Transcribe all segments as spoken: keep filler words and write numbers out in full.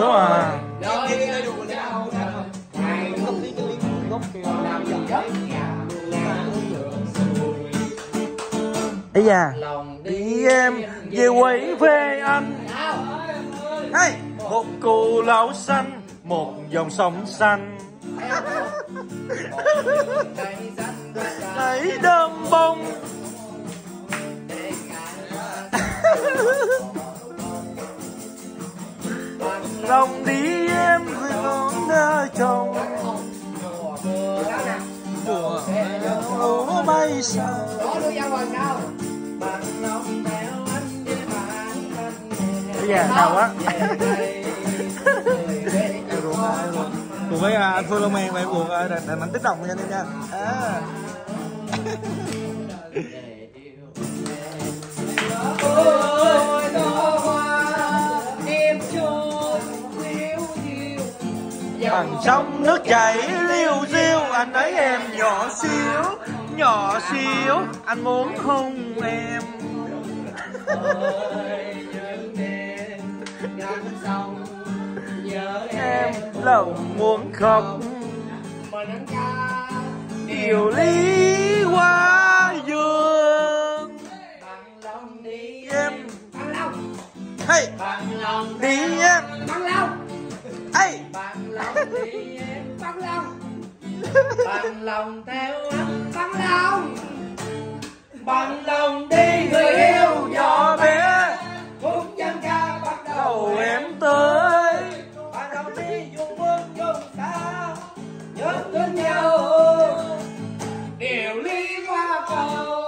nữa mà. Ây da, đi em về quấy về anh. Hey, một cù lão xanh, một dòng sông xanh. Lấy đơm bông. Lòng đi em với con đã chồng. Mùa lúa bay xa. Bây giờ nào quá. Em ruột à, em ruột. Cùng với anh Phương Long Men và em ruột đàn anh Tích Đồng nha em nha. À. Bằng sông nước chảy liêu diêu, anh thấy em nhỏ xíu, nhỏ xíu, anh muốn hôn em. Em lòng muốn khóc, điều lý hoa dương. Em hey đi em hey bằng lòng theo anh, bằng lòng bằng lòng đi người yêu nhỏ bé. Phút dân ca bắt đầu em tới, bằng lòng đi dù bước dù xa, nhớ đến nhau điều lý qua cầu.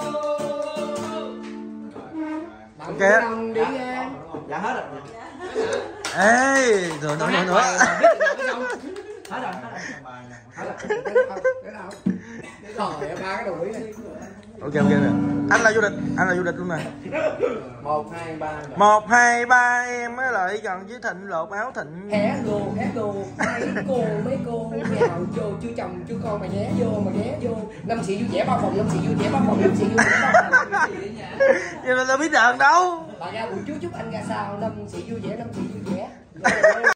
ok. Bằng lòng đi em. Dạ hết rồi. Ê, rồi nữa nữa nữa. Hết rồi, hết rồi. Hết rồi. Cái nào? Rồi, ba cái đồng ý này. Ok ok nè. Anh là vô địch, anh là vô địch luôn nè. Một hai ba. Một hai ba em mới lại gần với Thịnh lột áo Thịnh. Hé gồ, hé gồ, mấy cô, mấy cô nhào vô, chưa chồng, chưa con mà ghé vô, mà ghé vô. Năm sĩ vui vẻ bao phòng, năm sĩ vui vẻ bao phòng, năm sĩ vui vẻ bao phòng. Vậy mà tao biết đờn đâu. Bà ra buổi trước chúc anh ra sao, năm sĩ vui vẻ, năm sĩ vui vẻ.